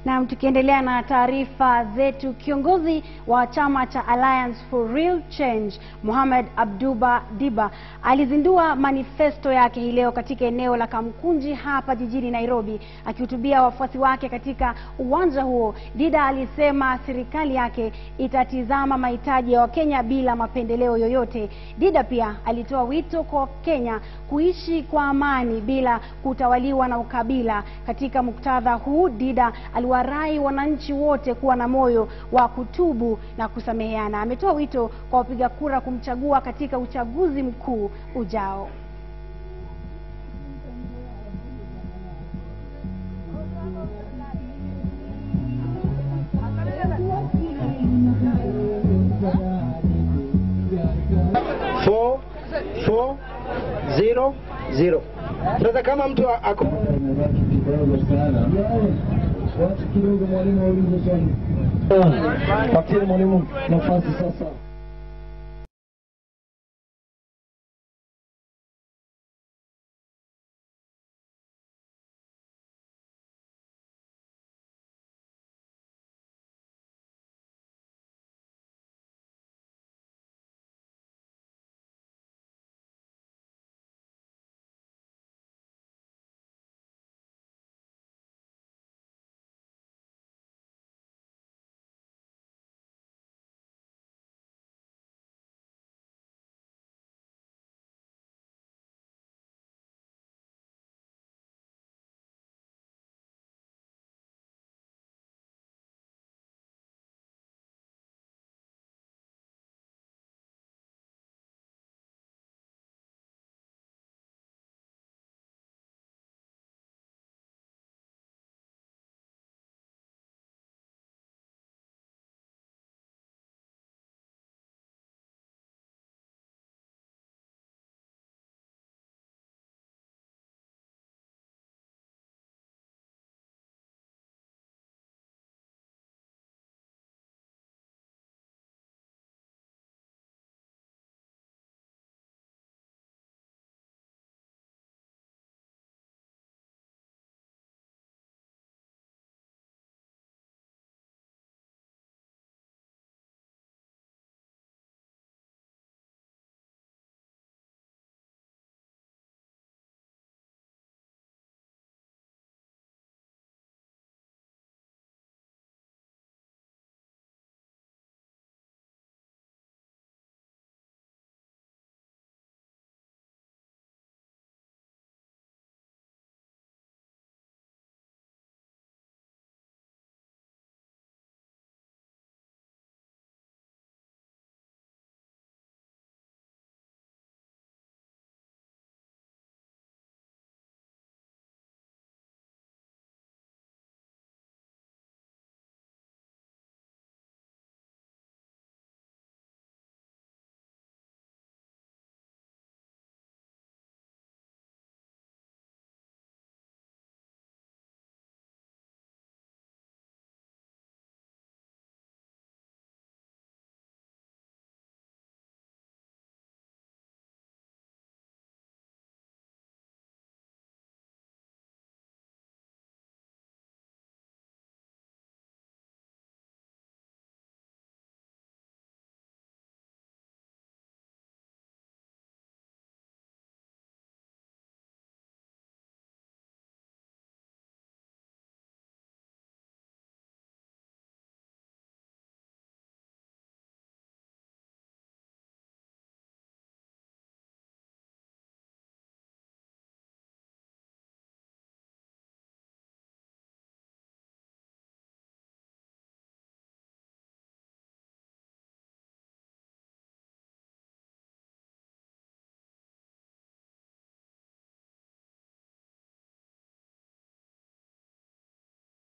Na tukiendelea na taarifa zetu, kiongozi wa chama cha Alliance for Real Change, Mohamed Abduba Diba, alizindua manifesto yake hii leo katika eneo la Kamkunji hapa jijini Nairobi. Akihutubia wafuasi wake katika uwanja huo, Dida alisema serikali yake itatizama mahitaji ya Wakenya bila mapendeleo yoyote. Dida pia alitoa wito kwa Kenya kuishi kwa amani bila kutawaliwa na ukabila. Katika muktadha huu, Dida aliwarai wananchi wote kuwa na moyo wa kutubu na kusameheana. Ametoa wito kwa wapiga kura kumchagua katika uchaguzi mkuu ujao. Zero. Sasa kama mtu ako watu kidogo mwalimu aulize swali. Patie mwalimu nafasi sasa.